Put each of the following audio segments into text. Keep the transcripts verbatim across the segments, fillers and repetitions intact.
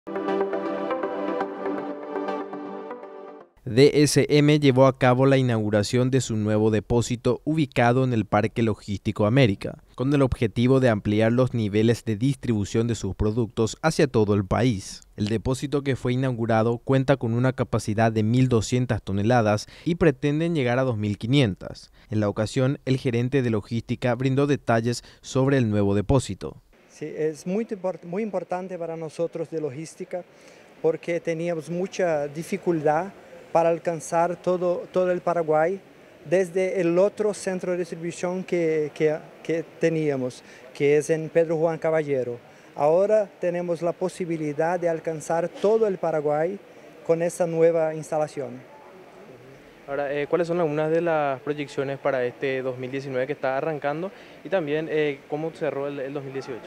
D S M llevó a cabo la inauguración de su nuevo depósito ubicado en el Parque Logístico América, con el objetivo de ampliar los niveles de distribución de sus productos hacia todo el país. El depósito que fue inaugurado cuenta con una capacidad de mil doscientas toneladas y pretenden llegar a dos mil quinientas. En la ocasión, el gerente de logística brindó detalles sobre el nuevo depósito. Sí, es muy, muy importante para nosotros de logística porque teníamos mucha dificultad para alcanzar todo, todo el Paraguay desde el otro centro de distribución que, que, que teníamos, que es en Pedro Juan Caballero. Ahora tenemos la posibilidad de alcanzar todo el Paraguay con esta nueva instalación. Ahora, eh, ¿cuáles son algunas de las proyecciones para este dos mil diecinueve que está arrancando? Y también, eh, ¿cómo cerró el, el dos mil dieciocho?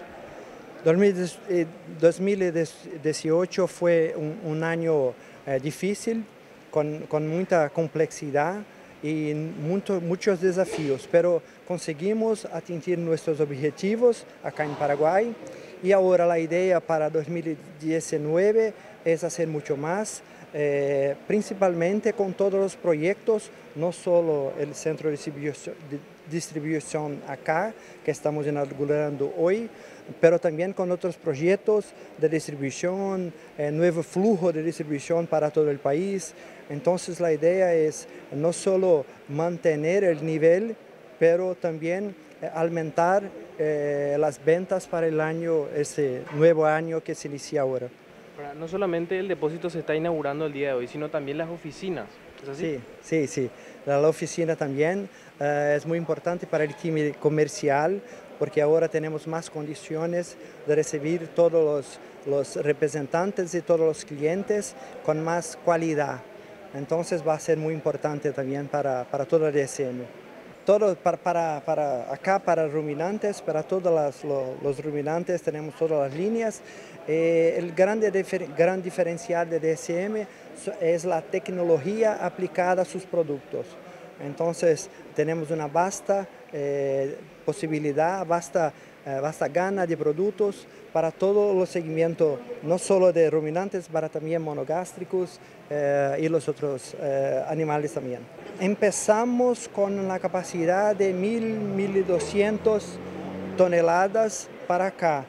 dos mil dieciocho fue un, un año eh, difícil, con, con mucha complejidad y mucho, muchos desafíos, pero conseguimos atingir nuestros objetivos acá en Paraguay y ahora la idea para dos mil diecinueve es hacer mucho más, eh, principalmente con todos los proyectos, no solo el centro de distribución, de distribución acá, que estamos inaugurando hoy, pero también con otros proyectos de distribución, eh, nuevo flujo de distribución para todo el país. Entonces la idea es no solo mantener el nivel, pero también eh, aumentar eh, las ventas para el año, ese nuevo año que se inicia ahora. Ahora, no solamente el depósito se está inaugurando el día de hoy, sino también las oficinas. ¿Es así? Sí, sí, sí. La, la oficina también eh, es muy importante para el time comercial, porque ahora tenemos más condiciones de recibir todos los, los representantes y todos los clientes con más calidad. Entonces va a ser muy importante también para, para todo el D S M. Todo para, para, para acá, para ruminantes, para todos las, los, los ruminantes tenemos todas las líneas. Eh, el grande difer, gran diferencial de D S M es la tecnología aplicada a sus productos. Entonces tenemos una vasta eh, posibilidad, vasta, eh, vasta gana de productos para todos los segmentos, no solo de ruminantes, pero también monogástricos eh, y los otros eh, animales también. Empezamos con la capacidad de mil, mil doscientas toneladas para acá.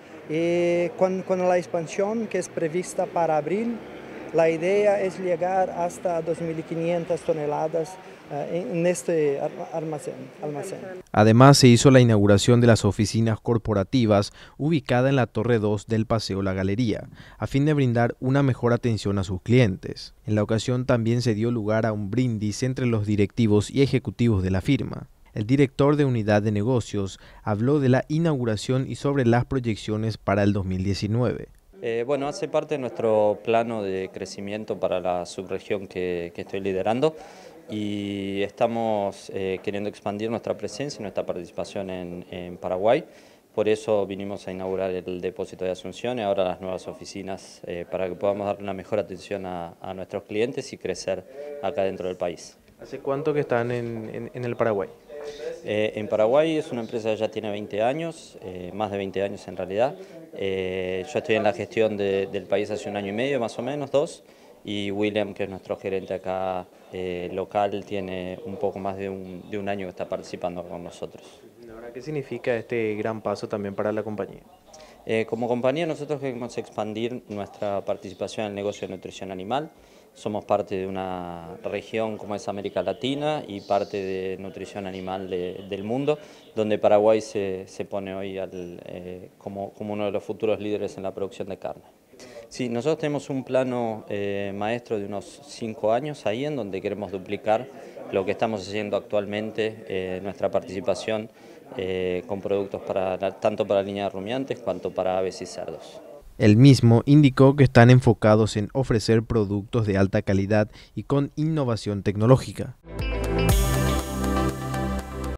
Y con, con la expansión que es prevista para abril, la idea es llegar hasta dos mil quinientas toneladas uh, en este almacén, almacén. Además, se hizo la inauguración de las oficinas corporativas ubicada en la Torre dos del Paseo La Galería, a fin de brindar una mejor atención a sus clientes. En la ocasión también se dio lugar a un brindis entre los directivos y ejecutivos de la firma. El director de Unidad de Negocios habló de la inauguración y sobre las proyecciones para el dos mil diecinueve. Eh, bueno, hace parte de nuestro plano de crecimiento para la subregión que, que estoy liderando y estamos eh, queriendo expandir nuestra presencia y nuestra participación en, en Paraguay. Por eso vinimos a inaugurar el depósito de Asunción y ahora las nuevas oficinas eh, para que podamos dar una mejor atención a, a nuestros clientes y crecer acá dentro del país. ¿Hace cuánto que están en, en, en el Paraguay? Eh, en Paraguay es una empresa que ya tiene veinte años, eh, más de veinte años en realidad. Eh, yo estoy en la gestión de, del país hace un año y medio, más o menos, dos, y William, que es nuestro gerente acá eh, local, tiene un poco más de un, de un año que está participando con nosotros. Ahora, ¿qué significa este gran paso también para la compañía? Eh, como compañía nosotros queremos expandir nuestra participación en el negocio de nutrición animal. Somos parte de una región como es América Latina y parte de nutrición animal de, del mundo, donde Paraguay se, se pone hoy al, eh, como, como uno de los futuros líderes en la producción de carne. Sí, nosotros tenemos un plano eh, maestro de unos cinco años ahí en donde queremos duplicar lo que estamos haciendo actualmente, eh, nuestra participación eh, con productos para, tanto para la línea de rumiantes cuanto para aves y cerdos. El mismo indicó que están enfocados en ofrecer productos de alta calidad y con innovación tecnológica.